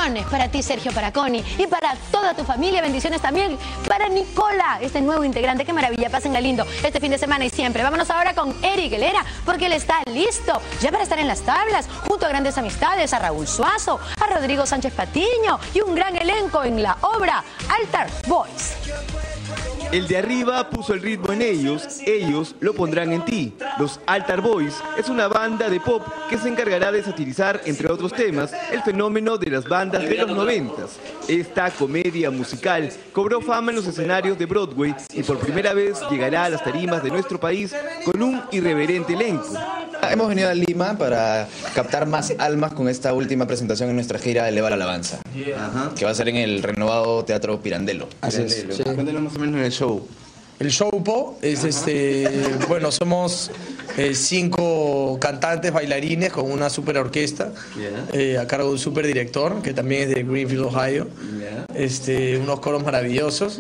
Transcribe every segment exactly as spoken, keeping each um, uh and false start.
Bendiciones para ti, Sergio Paraconi, y para toda tu familia. Bendiciones también para Nicola, este nuevo integrante. Qué maravilla, pásenla lindo este fin de semana y siempre. Vámonos ahora con Eric Helera, porque él está listo ya para estar en las tablas, junto a grandes amistades, a Raúl Suazo, a Rodrigo Sánchez Patiño y un gran elenco en la obra Altar Boys. El de arriba puso el ritmo en ellos, ellos lo pondrán en ti. Los Altar Boys es una banda de pop que se encargará de satirizar, entre otros temas, el fenómeno de las bandas de los noventas. Esta comedia musical cobró fama en los escenarios de Broadway y por primera vez llegará a las tarimas de nuestro país con un irreverente elenco. Hemos venido a Lima para captar más almas con esta última presentación en nuestra gira Eleva la Alabanza, Ajá. que va a ser en el renovado Teatro Pirandello. Así es. Sí. Cuéntanos más o menos el show. El show po es este, bueno, somos eh, cinco cantantes, bailarines con una super orquesta yeah. eh, a cargo de un super director que también es de Greenfield, Ohio. Yeah. Este, unos coros maravillosos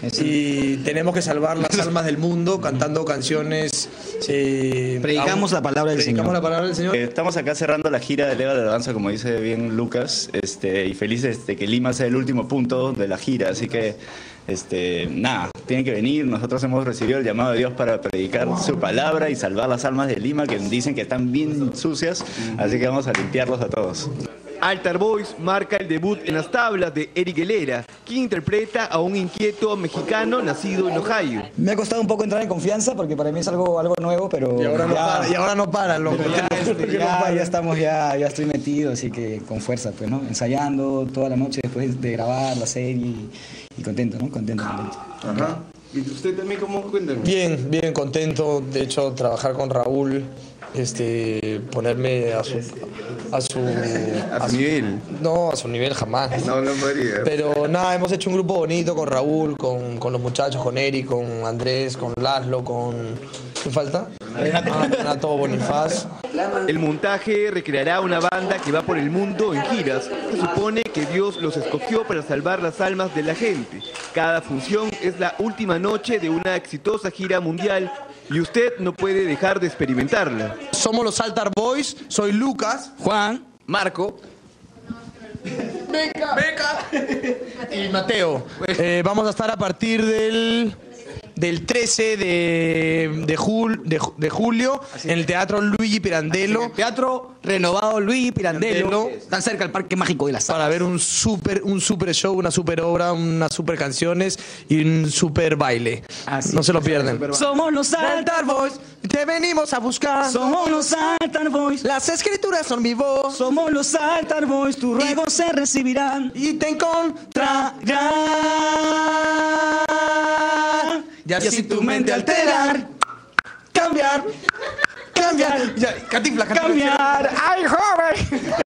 y tenemos que salvar las almas del mundo cantando canciones. Eh, predicamos la palabra del predicamos Señor. La palabra del Señor. Eh, estamos acá cerrando la gira de Eleva la Alabanza, como dice bien Lucas, este, y felices de que Lima sea el último punto de la gira, así que este, nada, tienen que venir. Nosotros hemos recibido el llamado de Dios para predicar su palabra y salvar las almas de Lima, que dicen que están bien sucias, así que vamos a limpiarlos a todos. Altar Boys marca el debut en las tablas de Eric Helera, quien interpreta a un inquieto mexicano nacido en Ohio. Me ha costado un poco entrar en confianza porque para mí es algo, algo nuevo, pero y ahora ya, no para, y ahora no para, loco. Ya, ya, ya, ya estamos, ya, ya estoy metido, así que con fuerza, pues, ¿no? Ensayando toda la noche después de grabar la serie y, y contento, ¿no? Contento, contento. Ajá. ¿Y usted también cómo? Cuéntame. Bien, bien contento. De hecho, trabajar con Raúl, este, ponerme a su, a su, a su nivel. No, a su nivel jamás. No, no podría. Pero nada, hemos hecho un grupo bonito con Raúl, con, con los muchachos, con Eric, con Andrés, con Laszlo, con... ¿Qué falta? Ah, Renato Bonifaz. El montaje recreará una banda que va por el mundo en giras. Se supone que Dios los escogió para salvar las almas de la gente. Cada función es la última noche de una exitosa gira mundial y usted no puede dejar de experimentarla. Somos los Altar Boys, soy Lucas, Juan, Marco, Beca, Beca y Mateo. Eh, vamos a estar a partir del... del trece de, de, jul, de, de julio en el Teatro Luigi Pirandello. Teatro renovado Luigi Pirandello, tan cerca del Parque Mágico de las Aves. Para ver un super, un super show, una super obra, unas super canciones y un super baile. Así no se lo pierden. Somos los Altar Boys, te venimos a buscar. Somos los Altar Boys, las escrituras son mi voz. Somos los Altar Boys, tus ruegos se recibirán y te encontrarán. Y así, y así tu mente alterar, cambiar, cambiar, ya, cantinfla, cantinfla. Cambiar, ay joven.